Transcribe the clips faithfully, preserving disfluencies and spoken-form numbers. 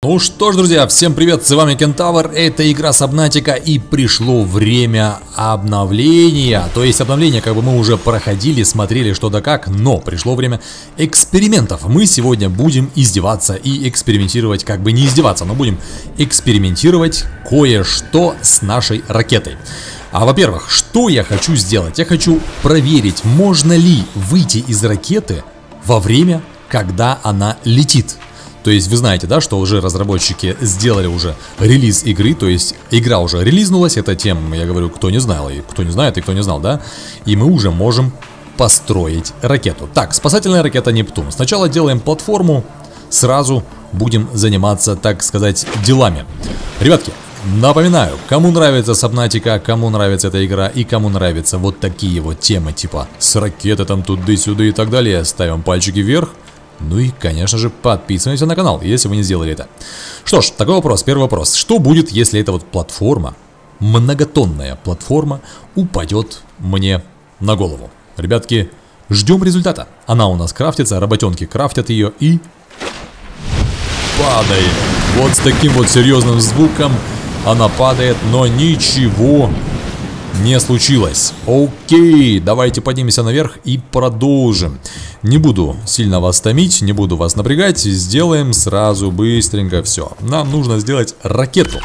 Ну что ж, друзья, всем привет, с вами Кентавр, это игра Сабнатика, и пришло время обновления. То есть обновление как бы мы уже проходили, смотрели что да как, но пришло время экспериментов. Мы сегодня будем издеваться и экспериментировать, как бы не издеваться, но будем экспериментировать кое-что с нашей ракетой. А во-первых, что я хочу сделать? Я хочу проверить, можно ли выйти из ракеты во время, когда она летит. То есть вы знаете, да, что уже разработчики сделали уже релиз игры, то есть игра уже релизнулась, это тем, я говорю, кто не знал, и кто не знает, и кто не знал, да, и мы уже можем построить ракету. Так, спасательная ракета Нептун. Сначала делаем платформу, сразу будем заниматься, так сказать, делами. Ребятки, напоминаю, кому нравится Сабнатика, кому нравится эта игра и кому нравятся вот такие вот темы, типа с ракетой там туда-сюда и так далее, ставим пальчики вверх. Ну и, конечно же, подписывайтесь на канал, если вы не сделали это. Что ж, такой вопрос, первый вопрос. Что будет, если эта вот платформа, многотонная платформа, упадет мне на голову? Ребятки, ждем результата. Она у нас крафтится, работенки крафтят ее и... падает. Вот с таким вот серьезным звуком она падает, но ничего не случилось. Окей, давайте поднимемся наверх и продолжим. Не буду сильно вас томить, не буду вас напрягать. Сделаем сразу быстренько все. Нам нужно сделать ракету.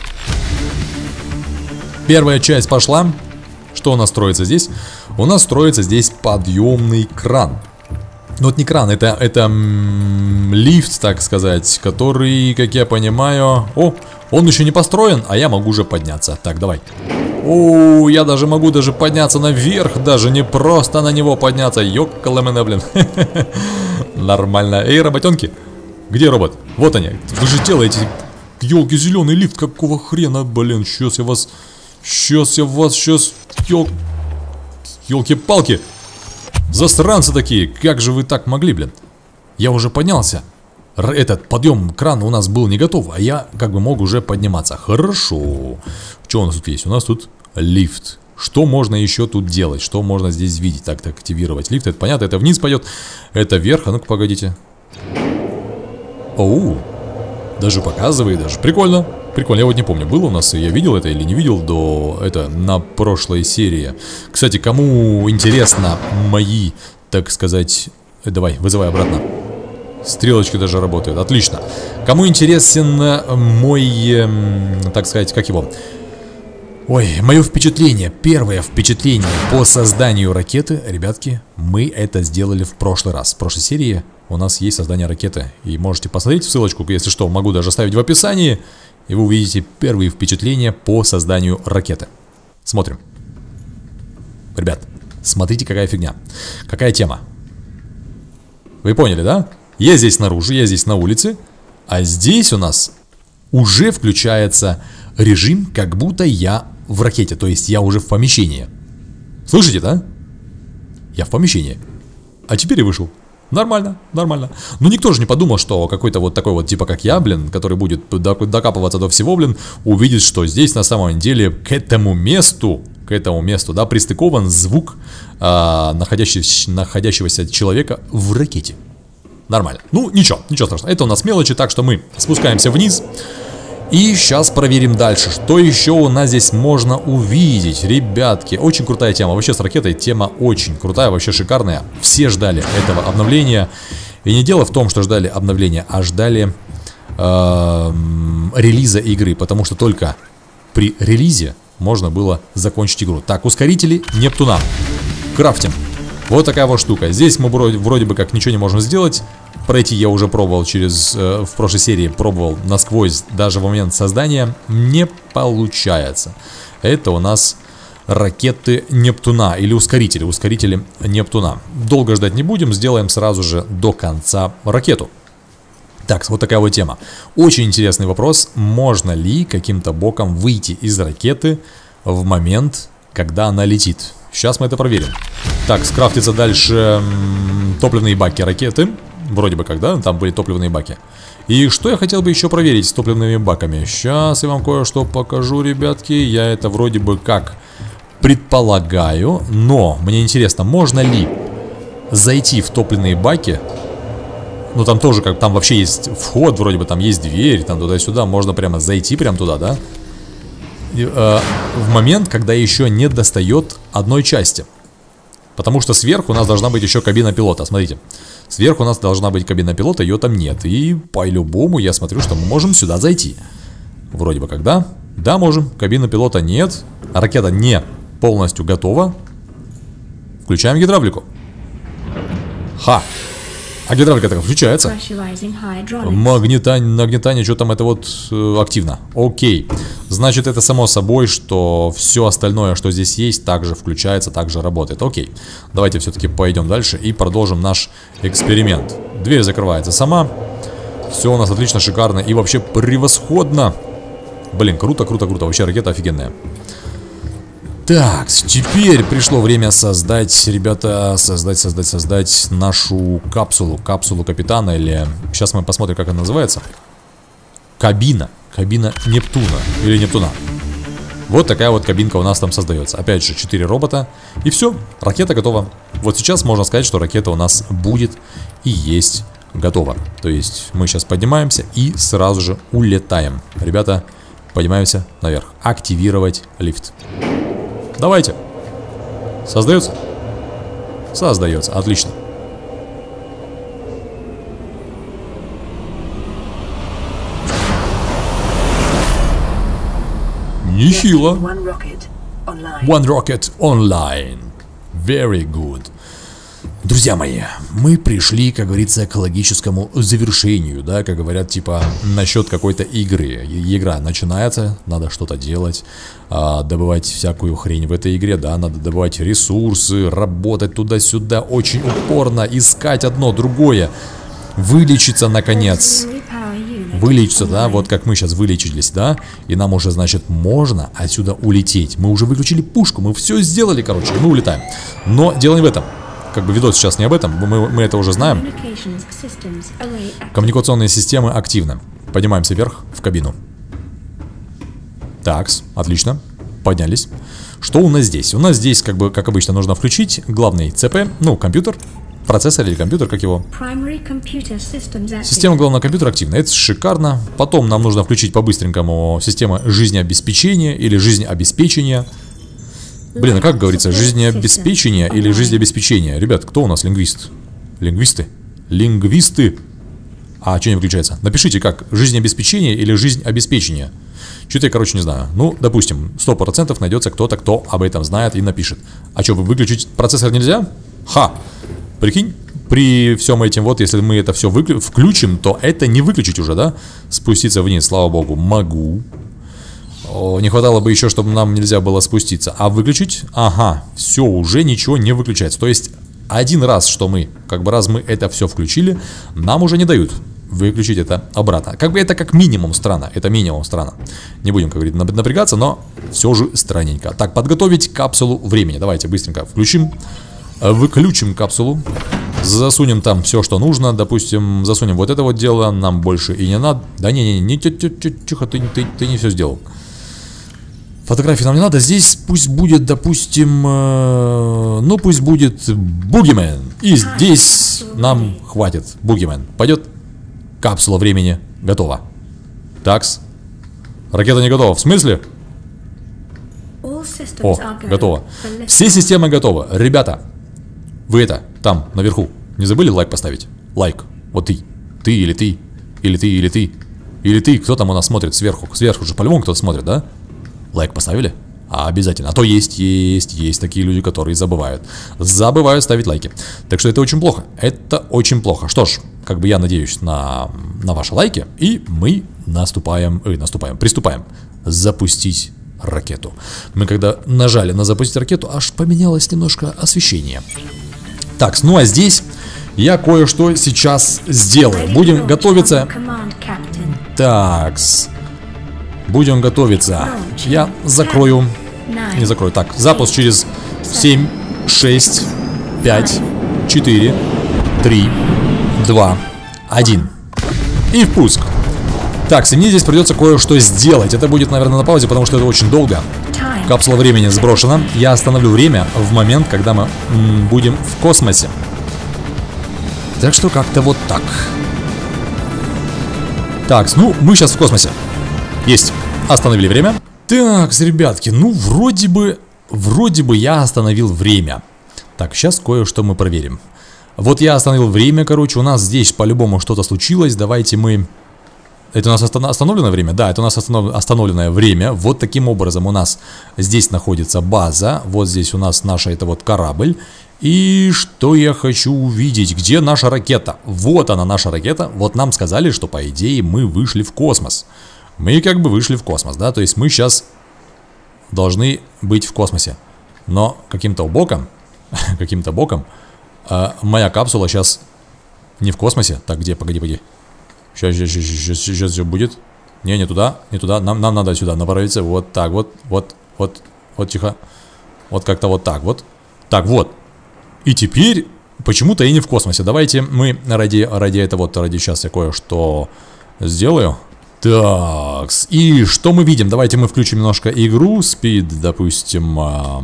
Первая часть пошла. Что у нас строится здесь? У нас строится здесь подъемный кран. Ну, вот не кран, это, это м, лифт, так сказать, который, как я понимаю... О, он еще не построен, а я могу уже подняться. Так, давай. О, я даже могу даже подняться наверх, даже не просто на него подняться. Ёккаламена, блин. Нормально. Эй, работенки, где робот? Вот они. Вы же делаете, елки, зеленый лифт, какого хрена, блин. Сейчас я вас, сейчас я вас, сейчас, ёл... елки-палки. Засранцы такие, как же вы так могли, блин? Я уже поднялся. Р этот подъем крана у нас был не готов, а я как бы мог уже подниматься. Хорошо. Что у нас тут есть? У нас тут лифт. Что можно еще тут делать? Что можно здесь видеть? Так, так, активировать лифт. Это понятно, это вниз пойдет. Это вверх. А ну-ка, погодите. Оу. Даже показывает, даже. Прикольно. Прикольно. Я вот не помню, было у нас, я видел это или не видел до... Это, на прошлой серии. Кстати, кому интересно мои, так сказать... Давай, вызывай обратно. Стрелочки даже работают. Отлично. Кому интересен мой, э, так сказать, как его... Ой, мое впечатление, первое впечатление по созданию ракеты, ребятки, мы это сделали в прошлый раз. В прошлой серии у нас есть создание ракеты. И можете посмотреть ссылочку, если что, могу даже оставить в описании. И вы увидите первые впечатления по созданию ракеты. Смотрим. Ребят, смотрите, какая фигня. Какая тема. Вы поняли, да? Я здесь снаружи, я здесь на улице. А здесь у нас уже включается режим, как будто я в ракете. То есть я уже в помещении. Слышите, да? Я в помещении. А теперь и вышел. Нормально, нормально. Но никто же не подумал, что какой-то вот такой вот типа как я, блин, который будет докапываться до всего, блин, увидит, что здесь на самом деле к этому месту, к этому месту, да, пристыкован звук а, находящегося, находящегося человека в ракете. Нормально. Ну, ничего, ничего страшного. Это у нас мелочи, так что мы спускаемся вниз. И сейчас проверим дальше, что еще у нас здесь можно увидеть. Ребятки, очень крутая тема. Вообще с ракетой тема очень крутая, вообще шикарная. Все ждали этого обновления. И не дело в том, что ждали обновления, а ждали э, релиза игры. Потому что только при релизе можно было закончить игру. Так, ускорители Нептуна. Крафтим. Вот такая вот штука. Здесь мы вроде, вроде бы как ничего не можем сделать. Пройти я уже пробовал через... Э, в прошлой серии пробовал насквозь. Даже в момент создания не получается. Это у нас ракеты Нептуна. Или ускорители. Ускорители Нептуна. Долго ждать не будем. Сделаем сразу же до конца ракету. Так, вот такая вот тема. Очень интересный вопрос. Можно ли каким-то боком выйти из ракеты в момент, когда она летит? Сейчас мы это проверим. Так, скрафтится дальше м, топливные баки ракеты. Вроде бы как, да? Там были топливные баки. И что я хотел бы еще проверить с топливными баками? Сейчас я вам кое-что покажу, ребятки. Я это вроде бы как предполагаю. Но мне интересно, можно ли зайти в топливные баки Ну там тоже, как там вообще есть вход, вроде бы там есть дверь, там туда-сюда, можно прямо зайти прямо туда, да? И, э, в момент, когда еще не достает одной части. Потому что сверху у нас должна быть еще кабина пилота, смотрите. Сверху у нас должна быть кабина пилота, ее там нет. И по-любому я смотрю, что мы можем сюда зайти. Вроде бы когда? Да, можем. Кабины пилота нет. Ракета не полностью готова. Включаем гидравлику. Ха! А гидравлика так включается. Магнитание, нагнетание, что там это вот э, активно. Окей. Значит, это само собой, что все остальное, что здесь есть, также включается, также работает. Окей. Давайте все-таки пойдем дальше и продолжим наш эксперимент. Дверь закрывается сама. Все у нас отлично, шикарно и вообще превосходно. Блин, круто, круто, круто. Вообще ракета офигенная. Так, теперь пришло время создать, ребята, создать, создать, создать нашу капсулу, капсулу капитана, или сейчас мы посмотрим, как она называется. Кабина, кабина Нептуна, или Нептуна. Вот такая вот кабинка у нас там создается. Опять же, четыре робота, и все, ракета готова. Вот сейчас можно сказать, что ракета у нас будет и есть готова. То есть мы сейчас поднимаемся и сразу же улетаем. Ребята, поднимаемся наверх. Активировать лифт. Давайте. Создается? Создается. Отлично. Нехило. One Rocket Online. Very good. Друзья мои, мы пришли, как говорится, к логическому завершению, да, как говорят, типа, насчет какой-то игры. Игра начинается, надо что-то делать, а, добывать всякую хрень в этой игре, да, надо добывать ресурсы, работать туда-сюда, очень упорно, искать одно, другое, вылечиться, наконец. Вылечиться, да, вот как мы сейчас вылечились, да, и нам уже, значит, можно отсюда улететь. Мы уже выключили пушку, мы все сделали, короче, и мы улетаем. Но дело не в этом. Как бы видос сейчас не об этом, мы, мы это уже знаем. Коммуникационные системы активны. Поднимаемся вверх в кабину. Такс, отлично. Поднялись. Что у нас здесь? У нас здесь, как бы, как обычно, нужно включить главный ЦП, ну, компьютер, процессор или компьютер, как его. Система главного компьютера активна. Это шикарно. Потом нам нужно включить по-быстренькому систему жизнеобеспечения или жизнеобеспечения. Блин, а как говорится, жизнеобеспечение или жизнеобеспечение? Ребят, кто у нас лингвист? Лингвисты? Лингвисты? А что не выключается? Напишите, как жизнеобеспечение или жизнеобеспечение. Что-то я, короче, не знаю. Ну, допустим, сто процентов найдется кто-то, кто об этом знает и напишет. А что, выключить процессор нельзя? Ха! Прикинь, при всем этим вот, если мы это все выклю... включим, то это не выключить уже, да? Спуститься вниз, слава богу, могу. О, не хватало бы еще, чтобы нам нельзя было спуститься. А выключить? Ага, все, уже ничего не выключается. То есть, один раз, что мы, как бы раз мы это все включили, нам уже не дают выключить это обратно. Как бы это как минимум странно. Это минимум странно. Не будем, как говорить, напрягаться, но все же странненько. Так, подготовить капсулу времени. Давайте быстренько включим. Выключим капсулу. Засунем там все, что нужно. Допустим, засунем вот это вот дело. Нам больше и не надо. Да не-не-не, не, тихо, ты, ты, ты не все сделал. Фотографии нам не надо. Здесь пусть будет, допустим, э, ну пусть будет Бугимен. И здесь нам хватит Бугимен. Пойдет? Капсула времени готова. Такс. Ракета не готова. В смысле? О, готово. Все системы готовы. Ребята, вы это, там, наверху, не забыли лайк поставить? Лайк. Вот ты. Ты или ты. Или ты, или ты. Или ты. Кто там у нас смотрит сверху? Сверху же по-любому кто-то смотрит, да? Лайк поставили? А, обязательно. А то есть, есть, есть такие люди, которые забывают. Забывают ставить лайки. Так что это очень плохо. Это очень плохо. Что ж, как бы я надеюсь на, на ваши лайки. И мы наступаем, э, наступаем, приступаем. Запустить ракету. Мы когда нажали на запустить ракету, аж поменялось немножко освещение. Так, ну а здесь я кое-что сейчас сделаю. Будем готовиться. Такс. Будем готовиться. Я закрою. Не закрою. Так, запуск через семь, шесть, пять, четыре, три, два, один. И впуск. Так, мне здесь придется кое-что сделать. Это будет, наверное, на паузе, потому что это очень долго. Капсула времени сброшена. Я остановлю время в момент, когда мы м, будем в космосе. так что как-то вот так. Так, ну, мы сейчас в космосе. Есть. Остановили время. Так, ребятки, ну, вроде бы, вроде бы я остановил время. Так, сейчас кое-что мы проверим. Вот я остановил время, короче, у нас здесь по-любому что-то случилось. Давайте мы... Это у нас остановленное время? Да, это у нас останов... остановленное время. Вот таким образом у нас здесь находится база. Вот здесь у нас наша, это вот корабль. И что я хочу увидеть? Где наша ракета? Вот она, наша ракета. Вот нам сказали, что по идее мы вышли в космос. Мы как бы вышли в космос, да? То есть мы сейчас должны быть в космосе. Но каким-то боком, каким-то боком, э, моя капсула сейчас не в космосе. Так, где? Погоди, погоди. Сейчас, сейчас, сейчас, сейчас, сейчас все будет. Не, не туда, не туда. Нам, нам надо сюда направиться. Вот так вот, вот, вот, вот, тихо. Вот как-то вот так вот. Так, вот. И теперь почему-то я не в космосе. Давайте мы ради, ради этого, вот, ради сейчас я кое-что сделаю. Так, и что мы видим? Давайте мы включим немножко игру. Speed, допустим,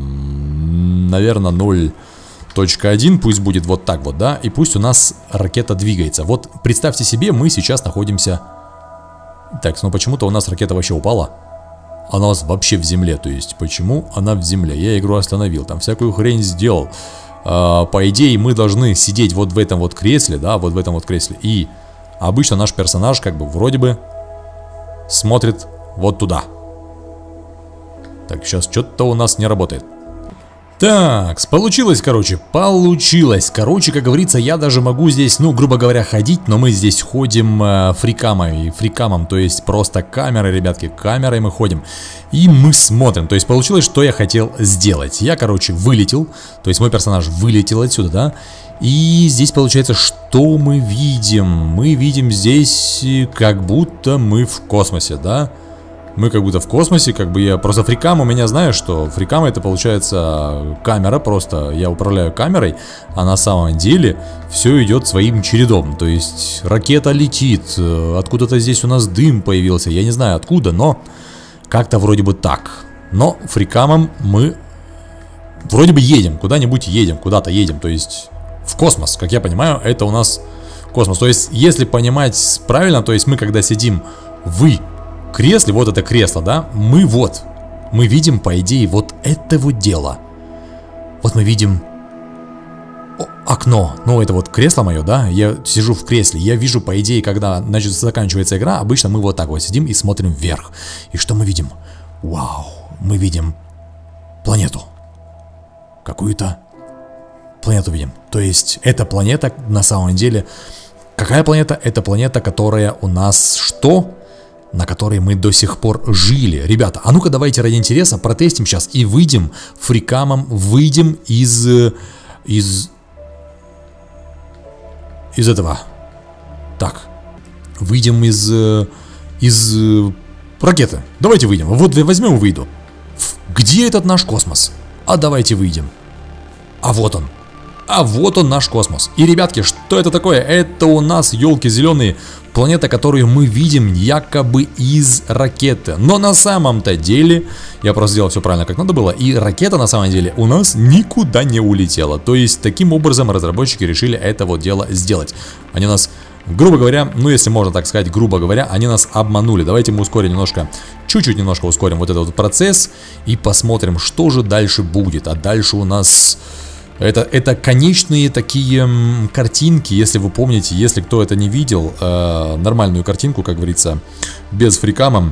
эм, наверное, ноль точка один. Пусть будет вот так вот, да? И пусть у нас ракета двигается. Вот представьте себе, мы сейчас находимся... Так, ну почему-то у нас ракета вообще упала. Она у нас вообще в земле. То есть, почему она в земле? Я игру остановил, там всякую хрень сделал. Э, по идее, мы должны сидеть вот в этом вот кресле, да? Вот в этом вот кресле. И обычно наш персонаж как бы вроде бы... смотрит вот туда. Так, сейчас что-то у нас не работает. Так, получилось, короче, получилось. Короче, как говорится, я даже могу здесь, ну, грубо говоря, ходить, но мы здесь ходим э, фрикамой, фрикамом, то есть просто камерой, ребятки, камерой мы ходим. И мы смотрим, то есть получилось, что я хотел сделать. Я, короче, вылетел, то есть мой персонаж вылетел отсюда, да. И здесь получается, что мы видим? Мы видим здесь, как будто мы в космосе, да? Мы как будто в космосе, как бы я... Просто фрикам у меня, знаешь, что фрикам это получается камера, просто я управляю камерой, а на самом деле все идет своим чередом. То есть ракета летит, откуда-то здесь у нас дым появился, я не знаю откуда, но как-то вроде бы так. Но фрикамом мы вроде бы едем, куда-нибудь едем, куда-то едем, то есть... В космос, как я понимаю, это у нас космос. То есть, если понимать правильно, то есть мы когда сидим в кресле, вот это кресло, да, мы вот, мы видим, по идее, вот это вот дело. Вот мы видим окно, ну это вот кресло мое, да, я сижу в кресле, я вижу, по идее, когда, значит, заканчивается игра, обычно мы вот так вот сидим и смотрим вверх. И что мы видим? Вау, мы видим планету. Какую-то планету видим. То есть, эта планета на самом деле... Какая планета? Это планета, которая у нас что? На которой мы до сих пор жили. Ребята, а ну-ка давайте ради интереса протестим сейчас и выйдем фрикамом, выйдем из... Из... Из этого. Так. Выйдем из... Из... Ракеты. Давайте выйдем. Вот возьмем и выйду. Где этот наш космос? А давайте выйдем. А вот он. А вот он, наш космос. И, ребятки, что это такое? Это у нас, елки зеленые, планета, которую мы видим якобы из ракеты. Но на самом-то деле, я просто сделал все правильно, как надо было, и ракета на самом деле у нас никуда не улетела. То есть, таким образом разработчики решили это вот дело сделать. Они нас, грубо говоря, ну если можно так сказать, грубо говоря, они нас обманули. Давайте мы ускорим немножко, чуть-чуть немножко ускорим вот этот вот процесс и посмотрим, что же дальше будет. А дальше у нас... Это, это конечные такие м, картинки, если вы помните, если кто это не видел, э, нормальную картинку, как говорится, без фрикама,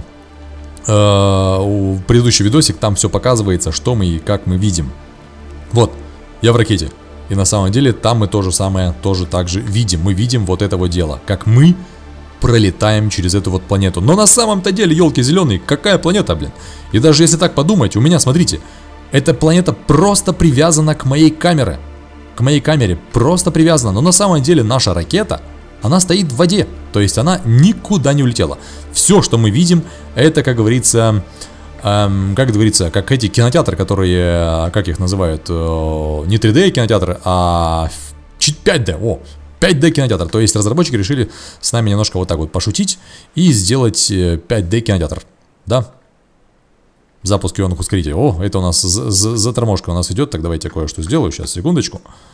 э, предыдущий видосик, там все показывается, что мы и как мы видим. Вот, я в ракете, и на самом деле там мы то же самое, тоже так же видим, мы видим вот это вот дело, как мы пролетаем через эту вот планету. Но на самом-то деле, елки зеленые, какая планета, блин? И даже если так подумать, у меня, смотрите... Эта планета просто привязана к моей камере. К моей камере просто привязана. Но на самом деле наша ракета, она стоит в воде. То есть она никуда не улетела. Все, что мы видим, это, как говорится, эм, как говорится, как эти кинотеатры, которые, как их называют, э, не три дэ кинотеатры, а пять дэ. О, пять дэ кинотеатр. То есть разработчики решили с нами немножко вот так вот пошутить и сделать пять дэ кинотеатр. Да? Запуск ионных ускорителей. О, это у нас заторможка у нас идет. Так, давайте я кое-что сделаю. Сейчас, секундочку.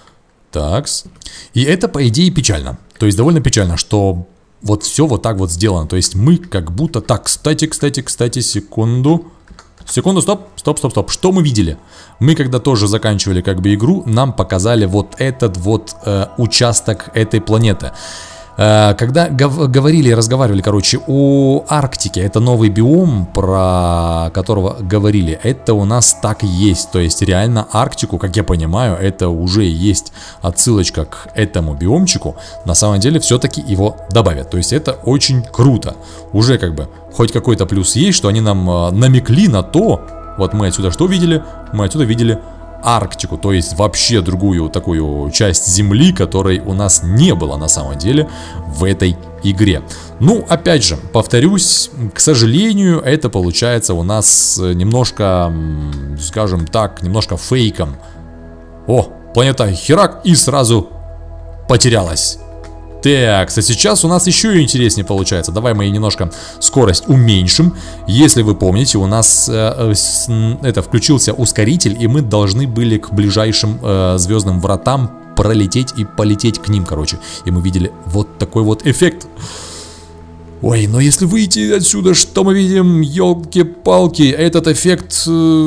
Такс. И это, по идее, печально. То есть довольно печально, что вот все вот так вот сделано. То есть мы как будто... Так, кстати, кстати, кстати, секунду. Секунду, стоп, стоп, стоп, стоп. Что мы видели? Мы когда тоже заканчивали как бы игру, нам показали вот этот вот э, участок этой планеты. Когда гов говорили и разговаривали, короче, о Арктике, это новый биом, про которого говорили, это у нас так и есть. То есть реально Арктику, как я понимаю, это уже есть отсылочка к этому биомчику. На самом деле все-таки его добавят. То есть это очень круто. Уже как бы хоть какой-то плюс есть, что они нам намекли на то. Вот мы отсюда что видели? Мы отсюда видели Арктику, то есть вообще другую такую часть Земли, которой у нас не было на самом деле в этой игре. Ну, опять же, повторюсь, к сожалению, это получается у нас немножко, скажем так, немножко фейком. О, планета Херак и сразу потерялась. Так, а сейчас у нас еще интереснее получается. Давай мы немножко скорость уменьшим. Если вы помните, у нас э, э, это включился ускоритель, и мы должны были к ближайшим э, звездным вратам пролететь и полететь к ним, короче. И мы видели вот такой вот эффект. Ой, но если выйти отсюда, что мы видим? Ёлки-палки, этот эффект...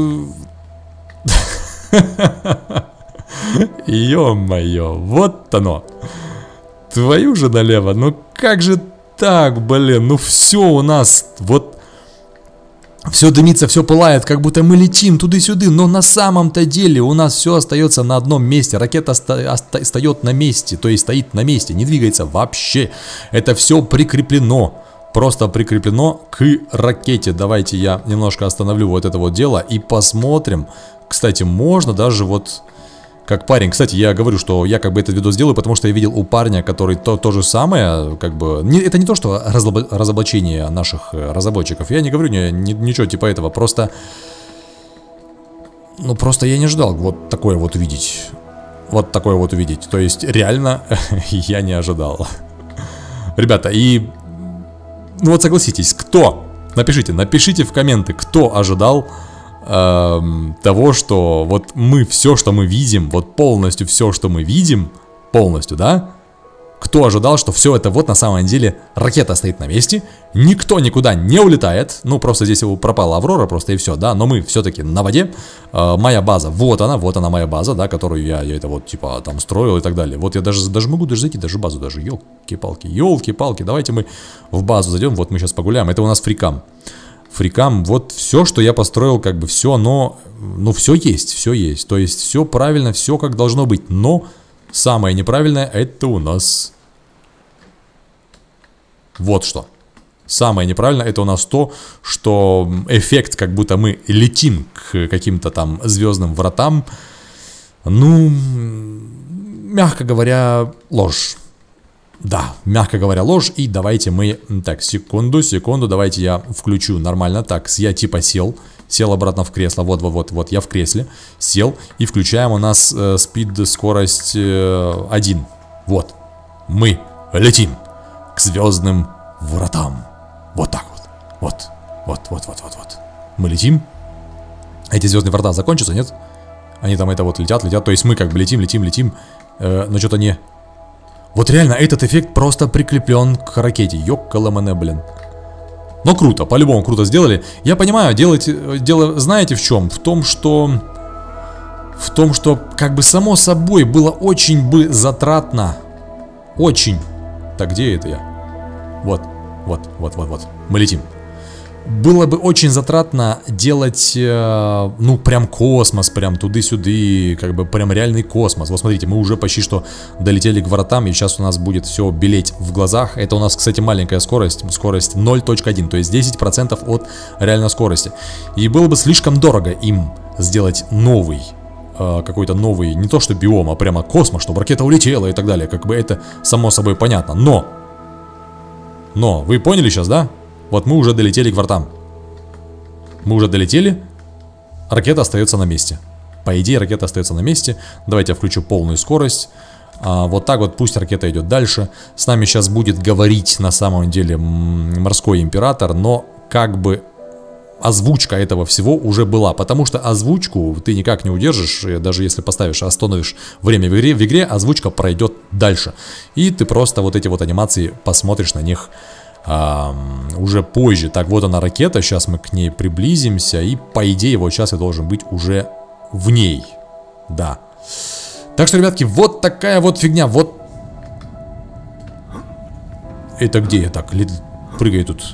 Ё-моё, вот оно. Твою же налево, ну как же так, блин, ну все у нас, вот, все дымится, все пылает, как будто мы летим туда-сюда, но на самом-то деле у нас все остается на одном месте, ракета остается на месте, то есть стоит на месте, не двигается вообще, это все прикреплено, просто прикреплено к ракете. Давайте я немножко остановлю вот это вот дело и посмотрим, кстати, можно даже вот... Как парень, кстати, я говорю, что я как бы этот видос делаю, потому что я видел у парня, который то, то же самое, как бы, не, это не то, что разлоб, разоблачение наших разработчиков, я не говорю ни, ни, ничего типа этого, просто, ну просто я не ждал вот такое вот увидеть, вот такое вот увидеть, то есть реально я не ожидал. Ребята, и, ну вот согласитесь, кто, напишите, напишите в комменты, кто ожидал того, что вот мы все, что мы видим, вот полностью все, что мы видим, полностью, да? Кто ожидал, что все это вот на самом деле ракета стоит на месте, никто никуда не улетает, ну просто здесь пропала Аврора просто и все, да, но мы все-таки на воде, э, моя база, вот она, вот она моя база, да, которую я, я это вот типа там строил и так далее, вот я даже, даже могу даже зайти, даже базу даже, елки-палки, елки-палки, давайте мы в базу зайдем, вот мы сейчас погуляем, это у нас фрикам. Фрикам, вот все, что я построил, как бы все, но, ну, все есть, все есть, то есть все правильно, все как должно быть, но самое неправильное это у нас вот что. Самое неправильное это у нас то, что эффект, как будто мы летим к каким-то там звездным вратам, ну, мягко говоря, ложь. Да, мягко говоря, ложь. И давайте мы... Так, секунду, секунду, давайте я включу нормально. Так, я типа сел. Сел обратно в кресло. Вот, вот, вот, вот, я в кресле. Сел. И включаем у нас э, спид, скорость э, один. Вот. Мы летим к звездным вратам. Вот так вот. Вот, вот, вот, вот, вот, вот. Мы летим. Эти звездные врата закончатся, нет? Они там это вот летят, летят. То есть мы как бы летим, летим, летим. Э, но что-то не... Вот реально, этот эффект просто прикреплен к ракете. Ёккаламане, блин. Но круто, по-любому круто сделали. Я понимаю, делать, дело знаете в чем? В том, что... В том, что как бы само собой было очень бы затратно. Очень. Так, где это я? Вот, вот, вот, вот, вот. Мы летим. Было бы очень затратно делать, э, ну, прям космос, прям туды-сюды, как бы прям реальный космос. Вот смотрите, мы уже почти что долетели к вратам, и сейчас у нас будет все белеть в глазах. Это у нас, кстати, маленькая скорость, скорость ноль точка один, то есть десять процентов от реальной скорости. И было бы слишком дорого им сделать новый, э, какой-то новый, не то что биом, а прямо космос, чтобы ракета улетела и так далее. Как бы это само собой понятно, но... Но, вы поняли сейчас, да? Вот мы уже долетели к вратам. Мы уже долетели. Ракета остается на месте. По идее, ракета остается на месте. Давайте я включу полную скорость. а, Вот так вот пусть ракета идет дальше. С нами сейчас будет говорить на самом деле морской император. Но как бы озвучка этого всего уже была. Потому что озвучку ты никак не удержишь, даже если поставишь, остановишь время в игре, в игре озвучка пройдет дальше. И ты просто вот эти вот анимации посмотришь на них а, уже позже. Так, вот она ракета, сейчас мы к ней приблизимся, и по идее вот сейчас я должен быть уже в ней. Да. Так что, ребятки, вот такая вот фигня, вот. Это где я так прыгаю тут?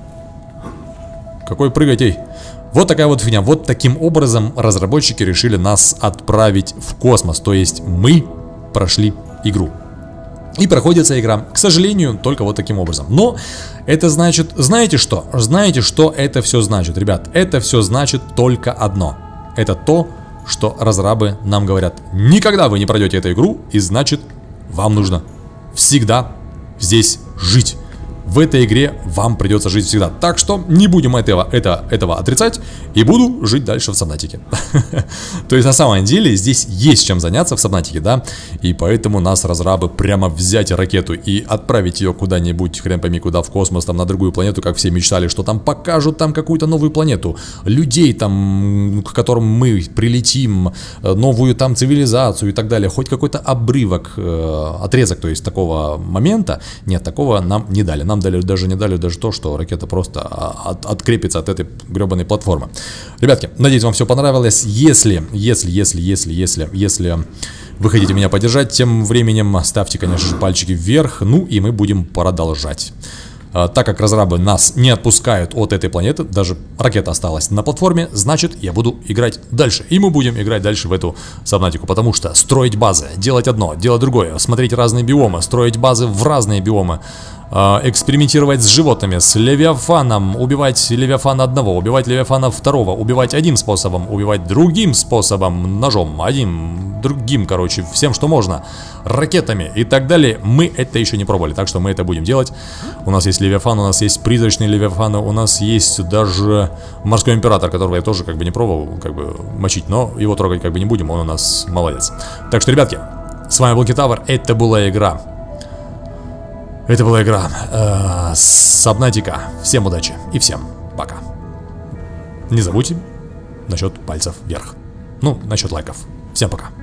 Какой прыгать, эй? Вот такая вот фигня. Вот таким образом разработчики решили нас отправить в космос. То есть мы прошли игру. И проходится игра, к сожалению, только вот таким образом. Но это значит, знаете что? Знаете, что это все значит, ребят? Это все значит только одно. Это то, что разрабы нам говорят: никогда вы не пройдете эту игру, и значит, вам нужно всегда здесь жить. В этой игре вам придется жить всегда. Так что не будем этого, это, этого отрицать. И буду жить дальше в Сабнатике. То есть на самом деле здесь есть чем заняться в Сабнатике, да. И поэтому нас разрабы прямо взять ракету и отправить ее куда-нибудь, хрен пойми куда, в космос, там на другую планету, как все мечтали, что там покажут там какую-то новую планету. Людей там, к которым мы прилетим, новую там цивилизацию и так далее. Хоть какой-то обрывок, э, отрезок, то есть такого момента. Нет, такого нам не дали. Нам дали, даже не дали даже то, что ракета просто от, открепится от этой гребаной платформы. Ребятки, надеюсь, вам все понравилось. Если, если, если, если, если, если вы хотите меня поддержать, тем временем ставьте, конечно же, пальчики вверх. Ну и мы будем продолжать. А, так как разрабы нас не отпускают от этой планеты, даже ракета осталась на платформе, значит, я буду играть дальше. И мы будем играть дальше в эту Сабнатику, потому что строить базы, делать одно, делать другое, смотреть разные биомы, строить базы в разные биомы, экспериментировать с животными, с Левиафаном, убивать Левиафана одного, убивать Левиафана второго, убивать одним способом, убивать другим способом, ножом, одним, другим, короче, всем, что можно, ракетами и так далее. Мы это еще не пробовали, так что мы это будем делать. У нас есть Левиафан, у нас есть призрачный Левиафан, у нас есть даже морской император, которого я тоже как бы не пробовал, как бы мочить, но его трогать как бы не будем, он у нас молодец. Так что, ребятки, с вами был Китавр, это была игра. Это была игра э, Сабнатика. Всем удачи и всем пока. Не забудьте насчет пальцев вверх. Ну, насчет лайков. Всем пока.